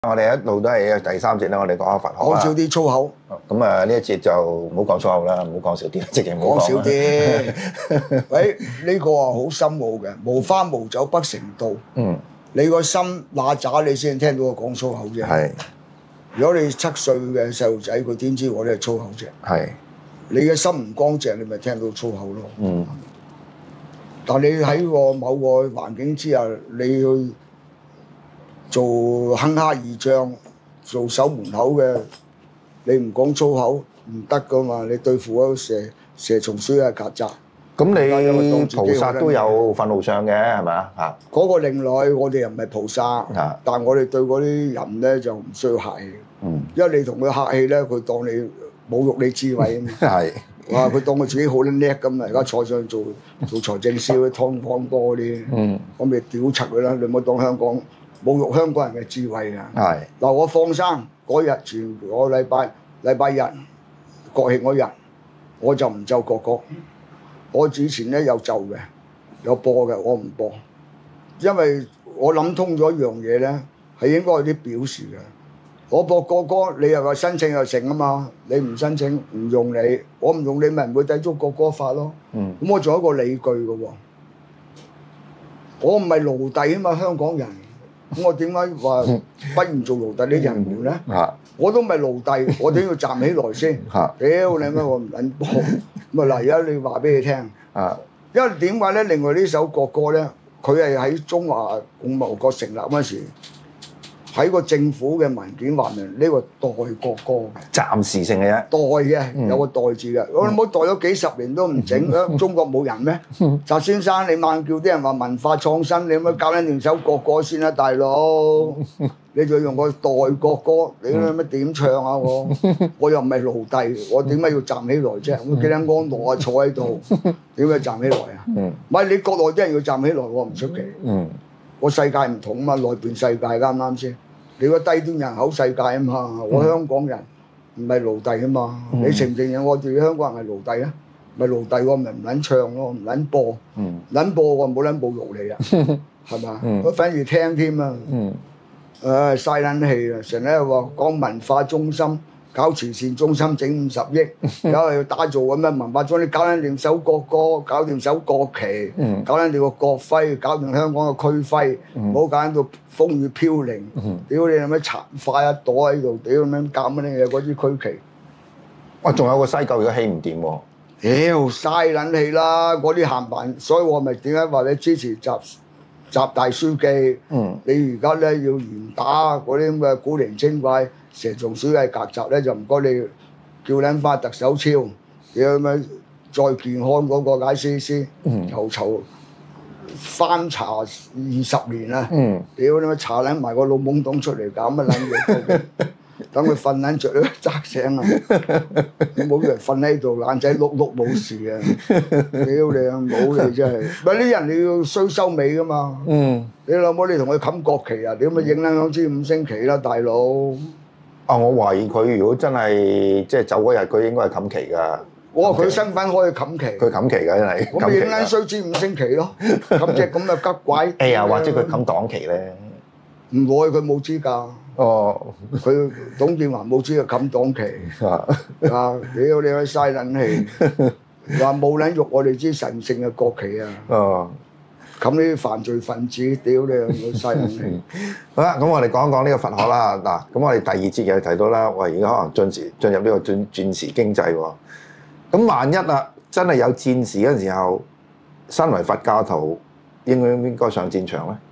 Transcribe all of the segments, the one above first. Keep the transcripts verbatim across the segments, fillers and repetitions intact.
我哋一路都係第三節啦，我哋講下佛學講少啲粗口。 咁啊，呢一節就唔好講粗口啦，唔好講少啲，直情唔好講少啲。喂，呢個啊好深奧嘅，無花無酒不成道。 嗯。 你個心乸渣，你先聽到我講粗口啫。 係。 如果你七歲嘅細路仔，佢點知我哋係粗口啫？ 係。你嘅心唔乾淨，你咪聽到粗口咯。 嗯。 但你喺個某個環境之下，你去做亨哈二將，做守門口嘅，你唔講粗口唔得噶嘛！你對付嗰蛇蛇蟲鼠啊曱甴。 咁你菩薩都有憤怒相嘅係咪啊？嚇！ 嗰個另類，我哋又唔係菩薩，但係我哋對嗰啲人咧就唔需要客氣。 嗯。因為你同佢客氣咧，佢當你侮辱你智慧啊嘛。 係。 哇！佢當佢自己好撚叻咁啊！而家坐上去做做財政司嗰啲湯湯波啲，嗯，咁咪屌柒佢啦！你唔好當香港侮辱香港人嘅智慧啊！係嗱，我放生嗰日前個禮拜禮拜日國慶嗰日，我就唔奏國歌。我之前咧有奏嘅，有播嘅，我唔播，因為我諗通咗一樣嘢咧，係應該有啲表示嘅。我播國歌，你又話申請又成啊嘛，你唔申請唔用你，我唔用你咪唔會抵觸國歌法咯。嗯。咁我仲有一個理據嘅喎，我唔係奴隸啊嘛，香港人，咁我點解話不如做奴隸啲人們咧？啊！我都唔係奴隸，我點要站起來先？嚇！屌你咩？我唔撚播。咁啊嗱，而家你話俾你聽。啊！因為點解咧？另外呢首國歌咧，佢係喺中華共和國成立嗰時。喺個政府嘅文件話明呢個代國歌嘅， 暫時性嘅啫。 代嘅有個代字嘅，我哋冇代咗幾十年都唔整，中國冇人咩？習先生，你猛叫啲人話文化創新，你可唔可以教緊段首國歌先啦，大佬？你就用個代國歌，你乜點唱啊？我我又唔係奴隸，我點解要站起來啫？我幾撚安樂啊，坐喺度，點解站起來啊？唔係你國內啲人要站起來，我唔出奇。個世界唔同啊嘛，內邊世界啱唔啱先？你個低端人口世界啊嘛，我香港人唔係奴隸啊嘛，嗯、你承唔承認我哋香港人係奴隸啊？咪奴隸我咪唔撚唱咯，唔撚播，撚、嗯、播我冇撚侮辱你啊，係嘛？我、嗯、反而聽添啊，誒嘥撚氣啊！成日話講文化中心。搞慈善中心整五十億，有係要打造咁樣文化中心，你搞緊掂首國歌，搞掂首國旗，嗯、搞緊掂個國徽，搞掂香港嘅區徽，唔好、嗯、搞緊到風雨飄零，屌、嗯、你有咩殘塊一朵喺度，屌咁樣搞乜嘢嗰支區旗？ 哇！仲有個西九而家起唔掂喎， 屌嘥撚氣啦！嗰啲鹹辦，所以我咪點解話你支持習習大書記？嗯、你而家咧要嚴打嗰啲咁嘅古靈精怪。蛇蟲鼠蟻曱甴咧就唔該你叫撚翻特首超，屌咩再健康嗰個解 C C，又籌翻查二十年啦，屌你咪查撚埋個老懵懂出嚟搞乜撚嘢？等佢瞓撚着都扎醒啊！你冇人瞓喺度，眼仔碌碌冇事啊！屌你啊，冇你真係，咪啲人你要衰收尾噶嘛？嗯、你老母你同佢冚國旗啊？屌咪影撚兩支五星旗啦，大佬！ 啊！我懷疑佢如果真係即係走嗰日，佢應該係冚旗㗎。 我話佢身份可以冚旗。佢冚旗㗎，真係。 咁咪影撚衰支五星旗咯，冚隻咁嘅吉鬼。 哎呀，或者佢冚黨旗咧？ 唔會，佢冇資格。哦，佢董建華冇資格冚黨旗。啊！屌你咪嘥撚氣，話冇撚喐我哋支神聖嘅國旗啊！哦。咁呢啲犯罪分子，屌你啊！嘥撚氣。 好啦，咁我哋講一講呢個佛學啦。嗱，咁我哋第二節又提到啦，我哋而家可能進時進入呢個轉戰時經濟喎。咁萬一啊，真係有戰事嗰陣時候，身為佛教徒，應唔應該上戰場咧？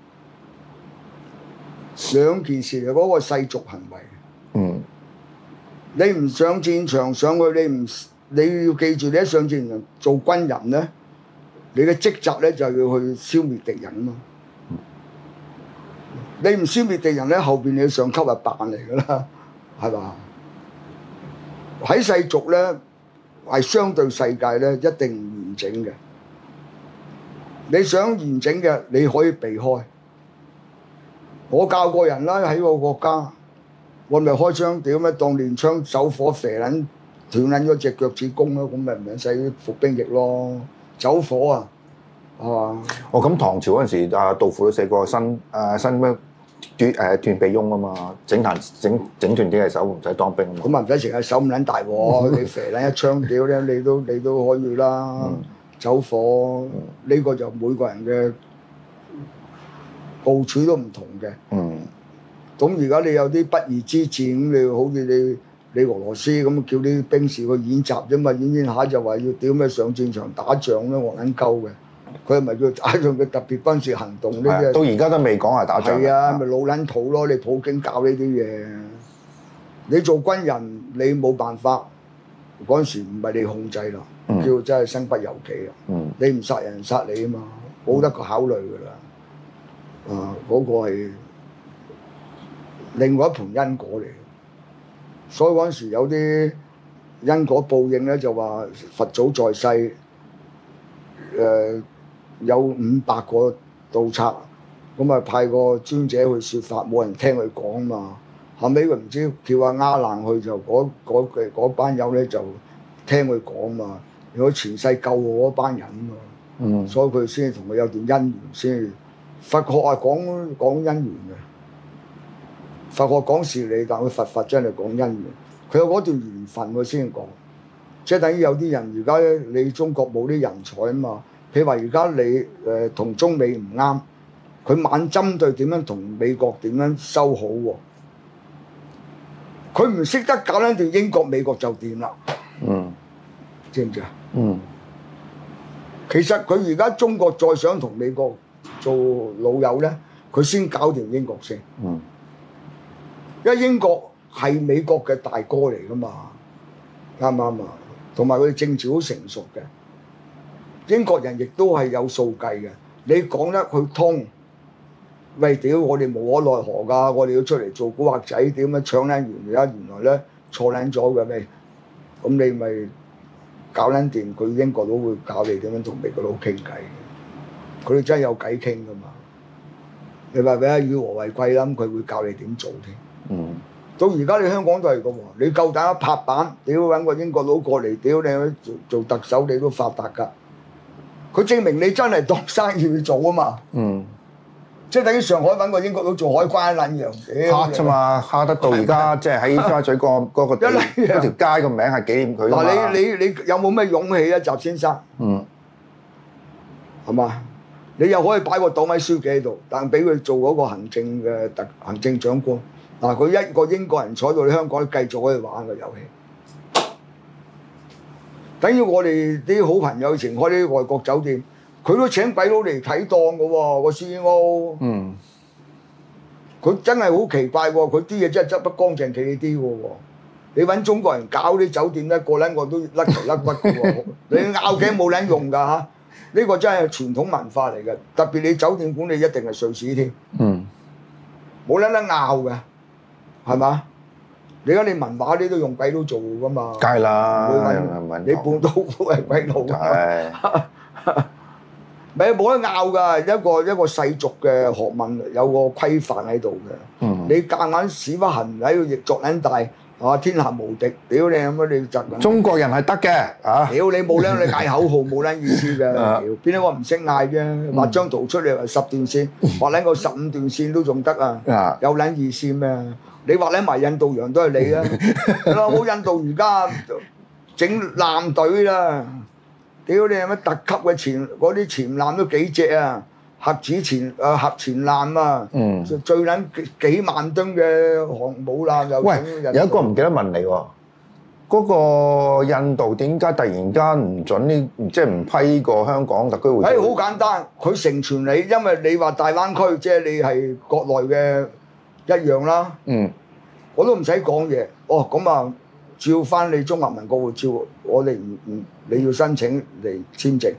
兩件事啊，嗰個世俗行為。嗯。你唔上戰場上去，你唔你要記住，你一上戰場做軍人咧。你嘅職責咧就係要去消滅敵人啊嘛！你唔消滅敵人咧，後邊你上級係扮嚟㗎啦，係嘛？喺世俗咧係相對世界咧一定唔完整嘅。你想完整嘅，你可以避開。我教過人啦，喺個國家，我咪開槍屌咩當練槍走火射撚斷撚咗隻腳趾公咯，咁咪唔使服兵役咯。走火啊，係嘛？ 哦，咁唐朝嗰陣時，啊杜甫都寫過新誒新咩斷誒斷臂翁啊嘛，整彈整整斷啲嘅手唔使當兵啊嘛。 咁啊唔使成日手咁撚大喎，你肥撚一槍屌咧，你都你都可以啦。 嗯走火呢、個就每個人嘅部署都唔同嘅。 嗯咁而家你有啲不義之戰，咁你好似你你俄羅斯咁叫啲兵士去演習啫嘛，演演下就話要屌咩上戰場打仗咧，戇撚鳩嘅。佢係咪叫打仗嘅特別軍事行動呢啲？ 到而家都未講係打仗。 係啊，咪老撚土咯！你普京教呢啲嘢，你做軍人你冇辦法，嗰陣時唔係你控制啦， 嗯叫真係身不由己啊！ 嗯你唔殺人殺你啊嘛，冇得考慮㗎啦。啊，嗰、個係另外一盤因果嚟，所以嗰陣時有啲因果報應咧，就話佛祖在世，誒、呃、有五百個盜賊，咁啊派個尊者去説法，冇人聽佢講嘛。後尾佢唔知叫阿鴉冷去，就嗰嗰嘅嗰班友咧就聽佢講嘛，如果前世救我嗰班人啊嘛。 嗯所以佢先同佢有段姻緣先。佛學係講講姻緣嘅，佛學講事理，但佢佛法真係講姻緣。佢有嗰段緣分佢先講，即係等於有啲人而家你中國冇啲人才啊嘛。譬如話而家你誒同、呃、中美唔啱，佢猛針對點樣同美國點樣修好喎。佢唔識得搞撚掂英國美國就掂啦， 嗯知唔知啊？ 嗯其實佢而家中國再想同美國做老友咧，佢先搞掂英國先， 嗯因為英國係美國嘅大哥嚟噶嘛，啱唔啱啊？同埋佢哋政治好成熟嘅，英國人亦都係有數計嘅。你講得佢通，喂屌我哋無可奈何㗎，我哋要出嚟做古惑仔，點樣搶撚完而家原來咧錯撚咗嘅咩？咁你咪搞撚掂，佢英國佬會教你點樣同美國佬傾偈，佢哋真係有偈傾噶嘛？你話俾以和為貴啦，咁佢會教你點做添。 嗯到而家你香港都係咁喎，你夠膽一拍板，屌揾個英國佬過嚟，屌你做做特首你都發達㗎。佢證明你真係當生意去做啊嘛， 嗯， 即係等於上海揾個英國佬做海關一撚樣，屌蝦啫嘛，蝦得到而家即係喺尖沙咀個嗰個地一樣嗰條街個名係紀念佢㗎嘛。 嗱，你你你有冇咩勇氣啊，習先生？ 嗯係嘛？你又可以擺個黨委書記喺度，但俾佢做嗰個行政嘅特行政長官。嗱，佢一個英國人坐到你香港，繼續可以玩個遊戲。等於我哋啲好朋友以前開啲外國酒店，佢都請鬼佬嚟睇檔嘅喎，個 C E O。 嗯佢真係好奇怪喎，佢啲嘢真係執得乾淨企啲嘅喎。你揾中國人搞啲酒店咧，個撚個都甩頭甩骨嘅喎，你拗頸冇撚用㗎嚇。呢個真係傳統文化嚟嘅，特別你酒店管理一定係瑞士添， 嗯冇撚得拗嘅，係嘛？你而家你文華你都用鬼佬做㗎嘛？ 梗係啦， 唔會揾你半島都係鬼佬㗎。 係咪冇得拗㗎，一個一個世俗嘅學問有個規範喺度嘅。 嗯你夾硬屎忽痕喺度亦作撚大，啊天下無敵，屌你咁樣你就咁。 中國人係得嘅啊！ 屌你冇撚你嗌口號冇撚意思嘅， 啊屌邊一個唔識嗌啫？畫張圖出嚟話十段線，畫撚個十五段線都仲得啊！ 啊有撚意思咩？你畫撚埋印度洋都係你啊！好印度而家整艦隊啦，屌你有乜特級嘅潛嗰啲潛艦都幾隻啊？核子潛誒核潛艦啊， 嗯最最撚幾幾萬噸嘅航母艦又喂， 整印度有一個唔記得問你喎，嗰個印度點解突然間唔準呢？即係唔批過香港特區會？ 誒好簡單，佢成全你，因為你話大灣區即係你係國內嘅一樣啦， 嗯我都唔使講嘢。哦，咁啊，照翻你中華民國護照，我哋唔唔你要申請嚟簽證，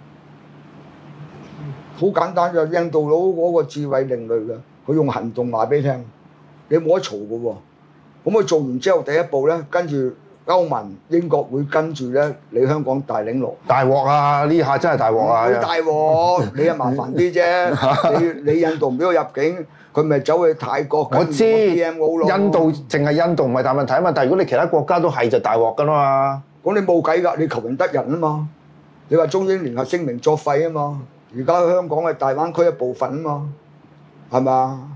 好簡單就印度佬嗰個智慧另類嘅，佢用行動話俾你聽，你冇得嘈嘅喎。咁佢做完之後第一步咧，跟住歐盟、英國會跟住咧，你香港大領落。 大鑊啊！呢下真係大鑊啊！ 好大鑊，你又麻煩啲啫。你你印度唔俾我入境，佢咪走去泰國。 我知印印度淨係印度唔係大問題啊嘛，但係如果你其他國家都係就大鑊噶啦嘛。 咁你冇計㗎，你求人得人啊嘛。你話中英聯合聲明作廢啊嘛。而家香港係大灣區一部分啊嘛，係嘛？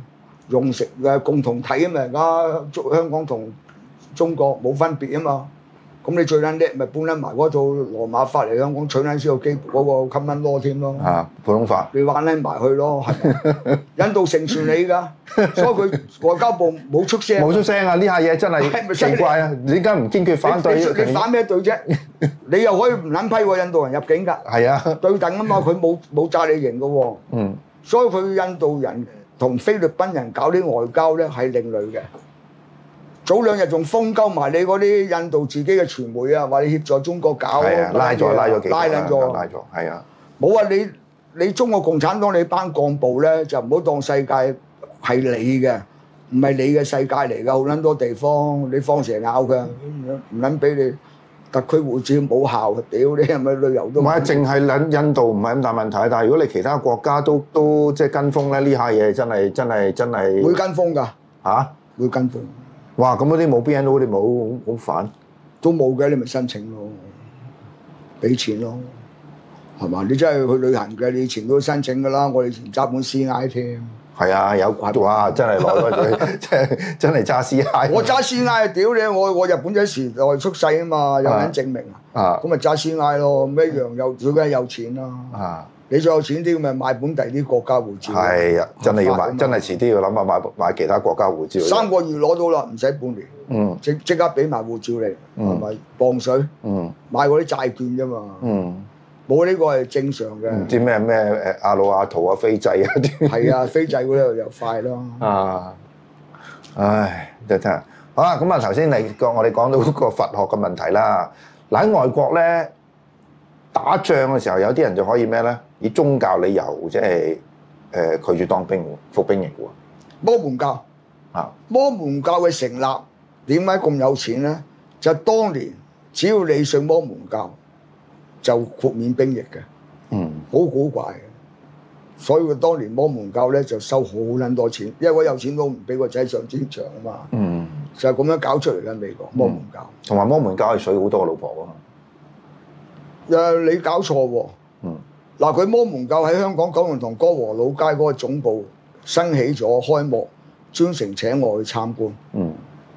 用食嘅共同體啊嘛，而家中香港同中國冇分別啊嘛。咁你最撚叻咪搬撚埋嗰套羅馬法嚟香港取撚先個基嗰個 common law 添咯。 啊，普通法。 你玩撚埋去咯，係咪？印度成全你㗎，所以佢外交部冇出聲。 冇出聲啊！呢下嘢真係奇怪啊！點解唔堅決反對？ 你你反咩對啫？你又可以唔撚批喎印度人入境㗎。 係啊， 對等啊嘛，佢冇冇炸你型㗎喎。 嗯。 所以佢印度人同菲律賓人搞啲外交咧係另類嘅。早兩日仲封鳩埋你嗰啲印度自己嘅傳媒啊，話你協助中國搞， 拉咗拉咗幾拉撚咗， 拉咗，係啊！ 冇啊！你你中國共產黨你班幹部咧就唔好當世界係你嘅，唔係你嘅世界嚟㗎，好撚多地方你放蛇咬㗎，唔撚俾你特區護照冇效，屌你係咪旅遊都？ 唔係，淨係撚印度唔係咁大問題，但係如果你其他國家都都即係跟風咧，呢下嘢真係真係真係會跟風㗎嚇， 會跟風。 哇！咁嗰啲冇 B N O 嗰啲冇好煩， 都冇嘅，你咪申請咯，俾錢咯，係嘛？你真係去旅行嘅，你以前都申請㗎啦。我哋以前揸本 C I 添。 係啊，有哇！真係攞咗，真係真係揸 C I。 我揸 C I 屌你！我我日本仔時代出世啊嘛，有人證明啊，咁咪揸 C I 咯，咁一樣有，最緊係有錢啦。啊！你再有錢啲，咪買本第啲國家護照。係啊， 真係要買，真係遲啲要諗下買買其他國家護照。 三個月攞到啦，唔使半年。 嗯。即即刻俾埋護照你，係咪磅水？ 嗯。 買嗰啲債券啫嘛。嗯。冇呢個係正常嘅。 唔知咩咩誒阿魯阿圖啊、斐濟啊啲。係啊，斐濟嗰度又快咯。 啊！唉，真係好啦，咁啊頭先你個我哋講到嗰個佛學嘅問題啦。嗱喺外國咧，打仗嘅時候有啲人就可以咩咧？以宗教理由即係誒拒絕當兵服兵役喎。 摩門教啊，摩門教嘅成立點解咁有錢咧？就係當年只要你信摩門教，就豁免兵役嘅。嗯，好古怪嘅。所以佢當年摩門教咧就收好撚多錢，因為我有錢都唔俾個仔上戰場啊嘛。嗯，就係咁樣搞出嚟嘅美國摩門教。同埋摩門教係娶好多個老婆㗎嘛。誒，你搞錯喎。嗯。嗱，佢摩門教喺香港九龍塘歌和老街嗰個總部升起咗開幕，專程請我去參觀。嗯。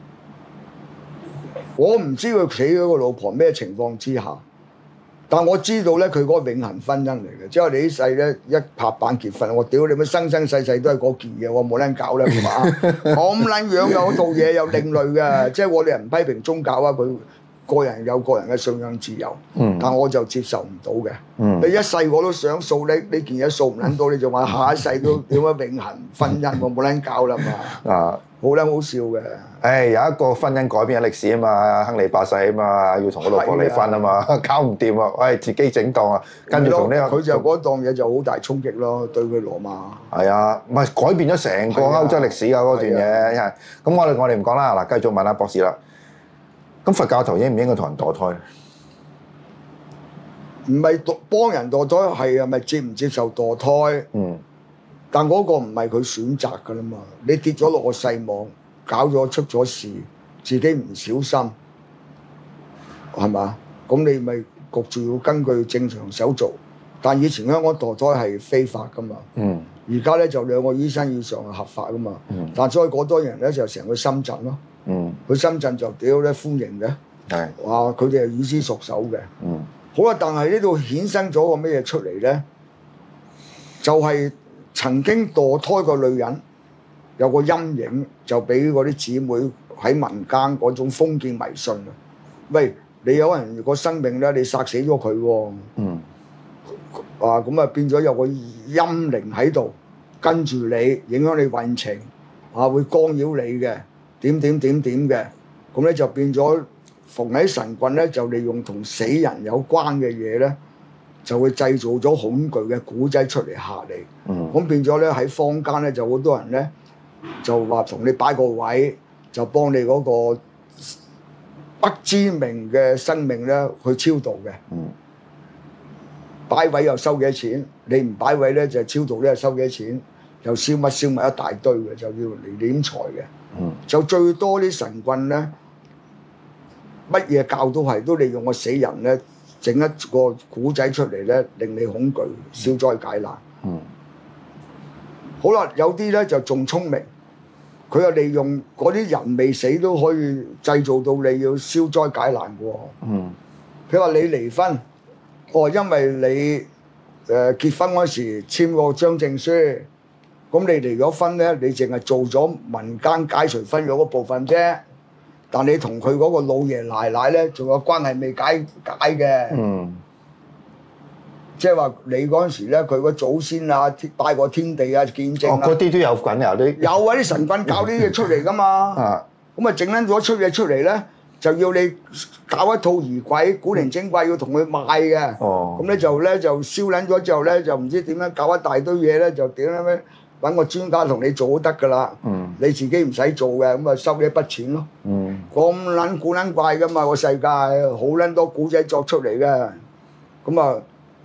我唔知佢娶咗個老婆咩情況之下，但我知道咧佢嗰個永恆婚姻嚟嘅，即係你呢世咧一拍板結婚，我屌你乜生生世世都係嗰件嘢，我冇撚搞啦，係嘛？咁撚樣嘅嗰套嘢有另類嘅，即係我哋人唔批評宗教啊，佢個人有個人嘅信仰自由，嗯、但我就接受唔到嘅。嗯、你一世我都想掃呢呢件嘢掃唔撚到，你就話下一世都點樣永恆婚姻，我冇撚搞啦嘛。啊，好撚好笑嘅。誒、哎，有一個婚姻改變嘅歷史啊嘛，亨利八世啊嘛，要同個老婆離婚啊嘛，搞唔掂啊，喂，自己整檔啊，跟住同呢個佢就嗰檔嘢就好大衝擊咯，對佢羅馬。係啊，唔係改變咗成個歐洲歷史啊嗰段嘢，因為咁我哋我哋唔講啦，嗱，繼續問下博士啦。咁佛教徒應唔應該同人墮胎？唔係墮幫人墮胎，係啊，咪接唔接受墮胎？嗯。但嗰個唔係佢選擇㗎啦嘛，你跌咗落個細網，搞咗出咗事，自己唔小心，係嘛？咁你咪焗住要根據正常手續。但以前香港墮胎係非法㗎嘛。嗯。而家咧就兩個醫生以上係合法㗎嘛。嗯。但再嗰多人咧就成個深圳咯。嗯，去深圳就屌咧歡迎嘅，係的，哇！佢哋係以師熟手嘅，嗯，好啦，但係呢度衍生咗個咩嘢出嚟咧？就係、是、曾經墮胎個女人有個陰影，就俾嗰啲姊妹喺民間嗰種封建迷信啊！喂，你有人個生命咧，你殺死咗佢喎，嗯，啊咁啊變咗有個陰靈喺度跟住你，影響你運程，啊會干擾你嘅。點點點點嘅，咁咧就變咗逢喺神棍咧，就利用同死人有關嘅嘢咧，就會製造咗恐懼嘅古仔出嚟嚇你。嗯，咁變咗咧喺坊間咧就好多人咧就話同你擺個位，就幫你嗰個不知名嘅生命咧去超度嘅。嗯，擺位又收幾多錢？你唔擺位咧就超度咧又收幾多錢？又燒乜燒物一大堆嘅，就要嚟斂財嘅。嗯，就最多啲神棍咧，乜嘢教都係都利用個死人咧，整一個古仔出嚟咧，令你恐懼、消災解難。嗯，好啦，有啲咧就仲聰明， 佢又利用嗰啲人未死都可以製造到你要消災解難嘅喎。 嗯。 佢話你離婚，哦，因為你誒、呃、結婚嗰時簽個張證書，咁你離咗婚咧，你淨係做咗民間解除婚約嗰部分啫。但你同佢嗰個老爺奶奶咧，仲有關係未解解嘅。 嗯。 即係話你嗰陣時咧，佢個祖先啊，拜過天地啊，見證啊， 哦，嗰啲都有份有啲。 有啊，啲神棍搞呢啲嘢出嚟噶嘛。 啊。 咁啊，整撚咗出嘢出嚟咧，就要你搞一套儀軌，古靈精怪要同佢賣嘅。 哦。 咁咧就咧就燒撚咗之後咧，就唔知點樣搞一大堆嘢咧，就點樣咩揾個專家同你做都得㗎啦。 嗯。 你自己唔使做嘅，咁啊收你一筆錢咯。 嗯。 咁撚古撚怪㗎嘛，個世界好撚多古仔作出嚟嘅。咁啊，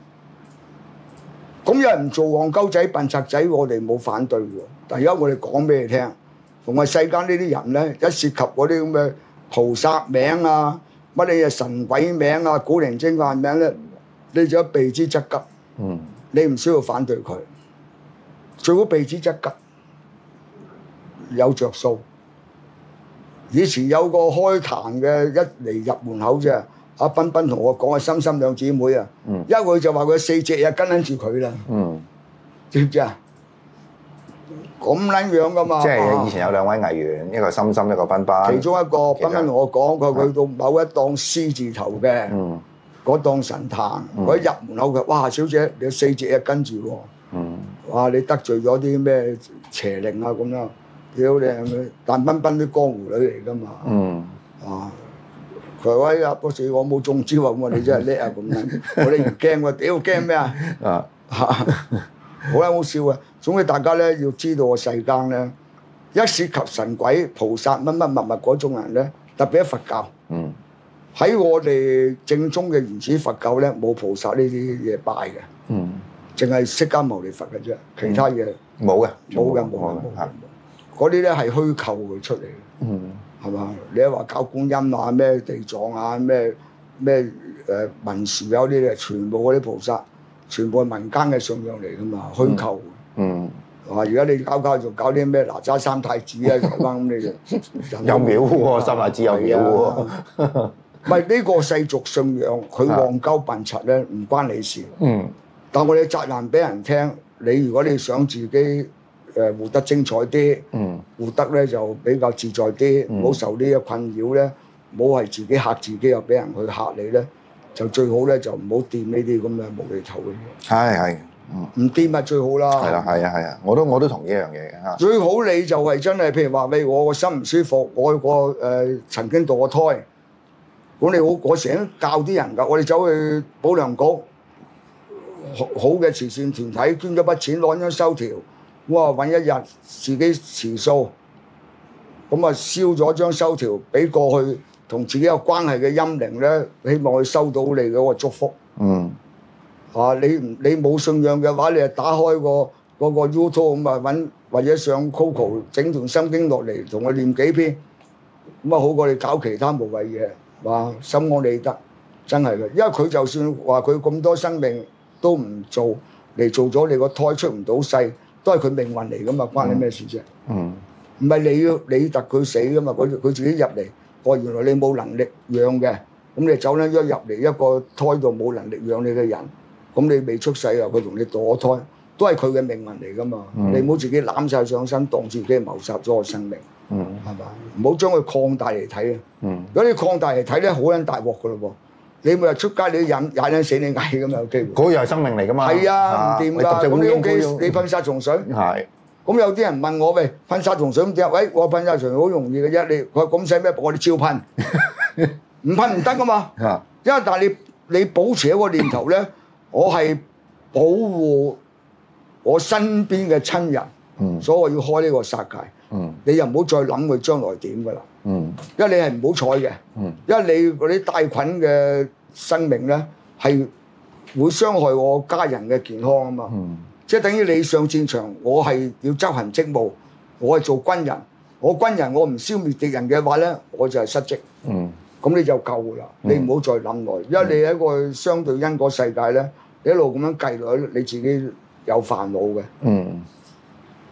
咁有人做戇鳩仔笨賊仔，我哋冇反對喎。但而家我哋講俾你聽，同埋世間呢啲人咧，一涉及嗰啲咁嘅菩薩名啊，乜嘢神鬼名啊，古靈精怪名咧，你就要避之則吉。 嗯。 你唔需要反對佢，最好避之則吉，有着數。以前有個開壇嘅一嚟入門口啫，阿彬彬同我講啊，心心兩姊妹啊， 嗯。 一佢就話佢四隻嘢跟緊住佢啦。 嗯。 知唔知啊？咁撚樣噶嘛？ 即係以前有兩位藝員，一個心心，一個彬彬。 其中一個彬彬同我講，佢啊去到某一檔獅字頭嘅， 嗯。 嗰檔神壇， 嗯佢一入門口佢，哇！小姐，你有四隻嘢跟住喎。 嗯。 哇！你得罪咗啲咩邪靈啊咁樣？屌你係咪？但彬彬啲江湖女嚟噶嘛？ 嗯。 啊！佢話：喂，阿博士，我冇中招啊！咁啊，你真係叻啊！咁樣，我哋唔驚喎，屌驚咩啊？ 啊！ 好啦，好笑啊！總之大家咧要知道個世間咧，一涉及神鬼、菩薩乜乜物物嗰種人咧，特別喺佛教。 嗯。 喺我哋正宗嘅原始佛教咧，冇菩薩呢啲嘢拜嘅。 嗯。 淨係釋迦牟尼佛嘅啫，其他嘢冇嘅， 冇嘅，冇嘅，冇嘅。嗰啲咧係虛構佢出嚟嘅。 嗯。 係嘛？你一話搞觀音啊、咩地藏啊、咩咩誒文殊有啲咧，全部嗰啲菩薩，全部係民間嘅信仰嚟噶嘛，虛構。 嗯。 係嘛？而家你搞搞仲搞啲咩哪吒三太子啊，台灣咁你就有廟喎，三太子有廟喎。 唔係呢個世俗信仰，佢戇鳩笨柒咧，唔關你事。 嗯。 但我哋責難俾人聽，你如果你想自己誒、呃、活得精彩啲， 嗯， 活得咧就比較自在啲，唔好、嗯、受呢啲困擾咧，唔好係自己嚇自己又俾人去嚇你咧，就最好咧就唔好掂呢啲咁嘅無厘頭嘅嘢。係係，唔掂咪最好啦。係啦，係啊係啊，我都我都同意一樣嘢嘅嚇。最好你就係真係譬如話，喂我個心唔舒服，我個誒、呃、曾經墮過胎，咁你好我成日教啲人㗎，我哋走去保良局。好嘅慈善團體捐咗筆錢攞張收條，我話揾一日自己持數，咁啊燒咗張收條俾過去同自己有關係嘅陰靈咧，希望佢收到你嗰個祝福。嗯。啊，你唔你冇信仰嘅話，你就打開個嗰個 YouTube 咁啊揾，或者上 Coco 整段心經落嚟同佢念幾篇，咁啊好過你搞其他無謂嘢，哇心安理得，真係嘅，因為佢就算話佢咁多生命。都唔做嚟做咗你個胎出唔到世，都係佢命運嚟噶嘛，關你咩事啫？嗯，唔係你要你揼佢死噶嘛，佢佢自己入嚟，哦原來你冇能力養嘅，咁你走咧一入嚟一個胎度冇能力養你嘅人，咁你未出世啊，佢同你墮胎，都係佢嘅命運嚟噶嘛，嗯、你唔好自己攬晒上身，當自己謀殺咗個生命，嗯，係嘛？唔好將佢擴大嚟睇啊，嗯，如果你擴大嚟睇咧，好撚大鑊噶咯喎！你每日出街你飲踩撚死你嗌咁有機會，嗰個又係生命嚟噶嘛？係啊，唔掂㗎。咁你屋企你噴殺蟲水，係。咁有啲人問我喂，噴殺蟲水咁點啊？喂，我噴殺蟲水好容易嘅啫，你佢咁使咩？我哋照噴，唔噴唔得噶嘛。因為但係你你保持一個念頭咧，我係保護我身邊嘅親人，嗯、所以我要開呢個殺戒。嗯、你又唔好再諗佢將來點㗎啦。嗯，因為你係唔好彩嘅，嗯，因為你嗰啲帶菌嘅生命咧係會傷害我家人嘅健康啊嘛，嗯，即係等於你上戰場，我係要執行職務，我係做軍人，我軍人我唔消滅敵人嘅話咧，我就係失職，嗯，咁你就夠啦，你唔好再諗耐，因為你喺一個相對因果世界咧，你一路咁樣計落去，你自己有煩惱嘅，嗯。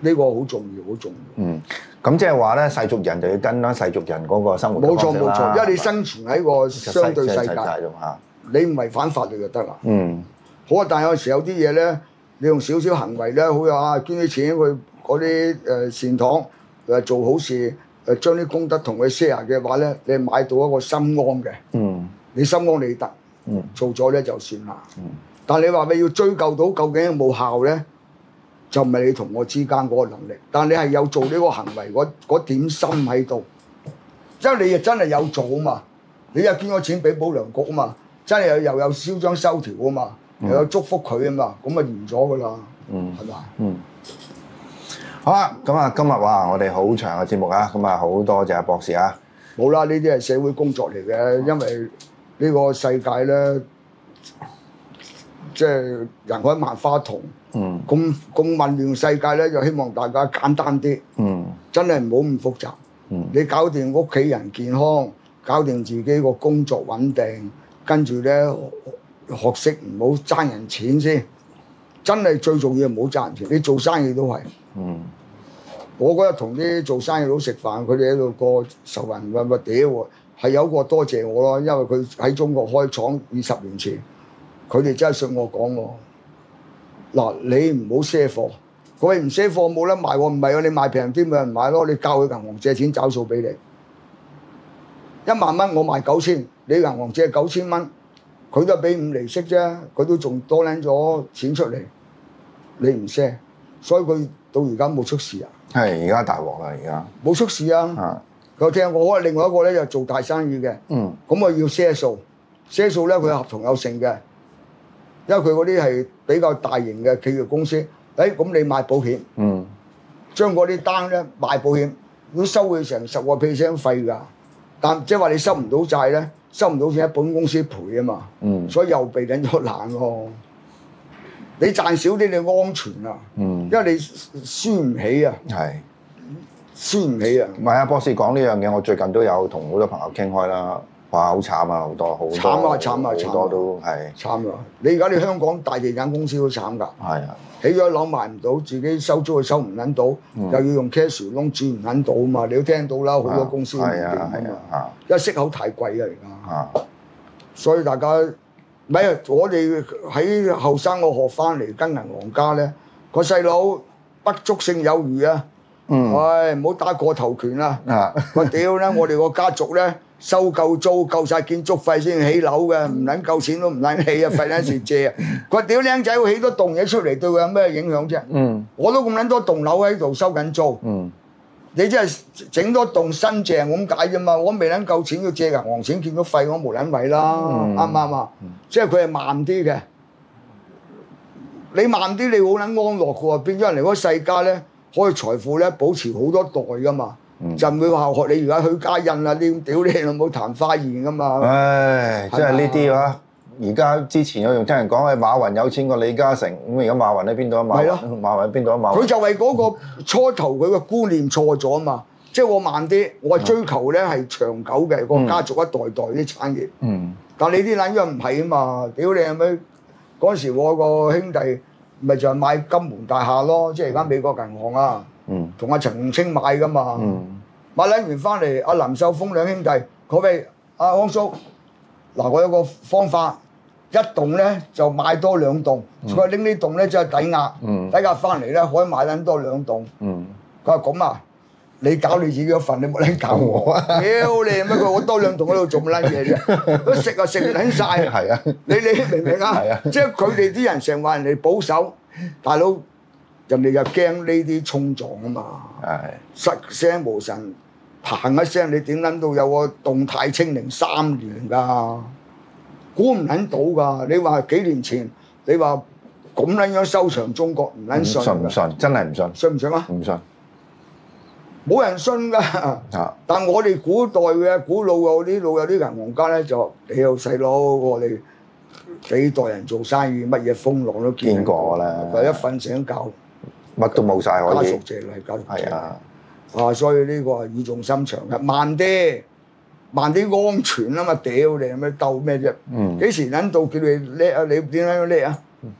呢個好重要，好重要。 嗯，咁即係話咧，世俗人就要跟翻世俗人嗰個生活冇錯方式啦冇錯，因為你生存喺個相對世界， 世界度嚇。 你唔違反法律就得啦。 嗯， 好啊，但係有時有啲嘢咧，你用少少行為咧，好有啊，捐啲錢去嗰啲誒善堂誒做好事，誒將啲功德同佢 share 嘅話咧，你買到一個心安嘅。 嗯， 你心安理得。 嗯， 做咗咧就算啦。 嗯， 但係你話你要追究到究竟有冇效咧，就唔係你同我之間嗰個能力。但係你係有做呢個行為嗰嗰點心喺度，因為你又真係有做啊嘛，你又捐咗錢俾保良局啊嘛，真係又又有燒張收條啊嘛，又有祝福佢啊嘛，咁咪完咗噶啦。 嗯， 係嘛？ 嗯。好啦，咁啊，今日哇，我哋好長嘅節目啊，咁啊，好多謝阿博士啊。 冇啦，呢啲係社會工作嚟嘅，因為呢個世界咧，即係人海萬花筒， 嗯， 咁咁混亂世界咧，就希望大家簡單啲， 嗯， 真係唔好咁複雜。 嗯， 你搞掂屋企人健康，搞掂自己個工作穩定，跟住咧學識唔好爭人錢先，真係最重要唔好爭人錢。你做生意都係， 嗯， 我嗰日同啲做生意佬食飯，佢哋喺度過愁雲話：屌喎，係有個多謝我咯，因為佢喺中國開廠二十年前，佢哋真係信我講喎。嗱，你唔好賒貨，佢唔賒貨冇得賣喎，唔係啊，你賣平啲冇人買咯，你交佢銀行借錢找數俾你，一萬蚊我賣九千，你銀行借九千蚊，佢都係俾五厘息啫，佢都仲多拎咗錢出嚟，你唔賒，所以佢到而家冇出事啊。 係而家大鑊啦，而家冇出事啊！ 啊， 佢聽我另外一個咧就做大生意嘅， 嗯， 咁我要賒數，賒數咧佢合同有成嘅，因為佢嗰啲係比較大型嘅企業公司，誒咁你買保險， 嗯， 將嗰啲單咧賣保險，都收佢成十個 percent 費㗎，但即係話你收唔到債咧，收唔到錢喺本公司賠啊嘛， 嗯， 所以又避緊咗難喎。你賺少啲你安全啊， 嗯， 因為你輸唔起啊， 係。 輸唔起啊。 唔係啊，博士講呢樣嘢，我最近都有同好多朋友傾開啦。哇，好慘啊，好多好多， 慘啊慘啊慘啊好多都係慘啊！你而家你香港大地產公司都慘㗎， 係啊， 起咗樓賣唔到，自己收租又收唔撚到， 嗯又要用 cash 窿轉唔撚到啊嘛！你都聽到啦，好多公司都唔係掂啊啊係嘛， 啊因為息口太貴啊而家， 啊所以大家唔係啊！我哋喺後生我學翻嚟跟銀行家咧，個細佬不足勝有餘啊！ 嗯唉，唔好打過頭拳啦！ 啊我屌咧，我哋個家族咧收夠租夠晒建築費先起樓嘅，唔撚夠錢都唔撚起啊！費撚事借啊！佢話屌僆仔會起多棟嘢出嚟，對佢有咩影響啫？ 嗯我都咁撚多棟樓喺度收緊租， 嗯你真係整多棟新淨咁解啫嘛！我未撚夠錢要借銀行錢建築費，我無撚位啦， 嗯啱唔啱啊？即係佢係慢啲嘅，你慢啲你好撚安樂嘅喎，變咗人哋嗰個世家咧。可以財富咧保持好多代噶嘛， 嗯就唔會話學你而家許家印啊啲屌你老母曇花現噶嘛。 唉，即係呢啲啊！而家之前我仲聽人講係馬雲有錢過李嘉誠，咁而家馬雲喺邊度啊？馬係雲馬雲喺邊度啊？馬雲佢就係嗰個初頭佢個觀念錯咗啊嘛，即係我慢啲，我係追求咧係長久嘅個家族一代代啲產業。 嗯但你啲撚樣唔係啊嘛，屌你係咪？嗰陣時我個兄弟。咪就係買金門大廈咯，即係而家美國銀行啊， 嗯同阿陳鴻清買噶嘛， 嗯買撚完翻嚟，阿林秀峰兩兄弟，佢喂阿康叔，嗱我有個方法，一棟咧就買多兩棟，佢話拎呢棟咧就係抵押， 嗯抵押翻嚟咧可以買撚多兩棟， 嗯， 佢話咁啊。你搞你自己嗰份，你冇撚搞我。屌你乜佢我多兩棟喺度做乜撚嘢啫？都食啊食撚晒。 係啊， 你你明唔明啊？ 係啊即係佢哋啲人成日話人哋保守，大佬人哋又驚呢啲衝撞啊嘛。 係失聲無神，嘭一聲，你點撚到有個動態清零三年㗎？估唔撚到㗎！你話幾年前，你話咁撚樣收場中國，唔撚信㗎。 信唔信？真係唔信， 信唔信啊？ 唔信冇人信㗎。 啊！ 但我哋古代嘅古老有啲老有啲銀行家咧，就你有細佬，我哋幾代人做生意，乜嘢風浪都見見過啦佢一瞓醒覺， 乜都冇晒可以家屬，謝禮，家屬謝禮。 係啊， 啊，所以呢個係語重心長嘅，慢啲，慢啲安全啊嘛！屌你，有咩鬥咩啫？ 嗯幾時撚到叫你叻啊？你點解要叻啊？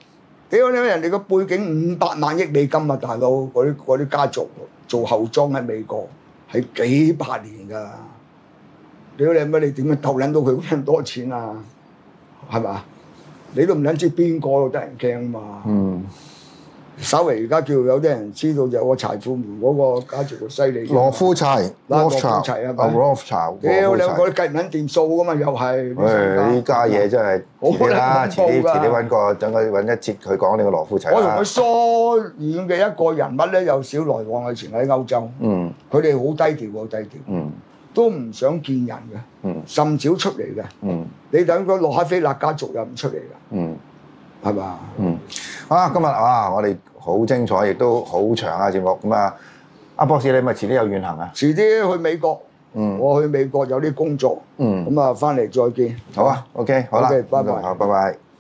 屌你人哋個背景五百萬億美金啊，大佬嗰啲嗰啲家族做後裝喺美國係幾百年㗎。屌你乜？你點樣鬥撚到佢咁多錢啊？係嘛？你都唔撚知邊個都得人驚嘛。 嗯。 稍微而家叫有啲人知道就個柴庫門嗰個家族個犀利。 羅夫柴， 羅夫柴啊， 啊 Rothschild， 屌你嗰啲計唔撚掂數㗎嘛，又係。 誒呢家嘢真係遲啲啦，遲啲遲啲揾個等佢揾一節佢講呢個羅夫柴啦。 我同佢疏遠嘅一個人物咧，有少來往，以前喺歐洲。 嗯。 佢哋好低調，好低調。 嗯。 都唔想見人嘅。 嗯。 甚少出嚟嘅。 嗯。 你等個洛克菲勒家族又唔出嚟㗎。 嗯。 係嘛？ 嗯。啊，今日啊，我哋好精彩，亦都好長啊節目咁啊！阿博士，你咪遲啲有遠行啊？ 遲啲去美國。 嗯。 我去美國有啲工作。 嗯。 咁啊，翻嚟再見。 好啊，OK，好啦， OK，拜拜。 好，拜拜。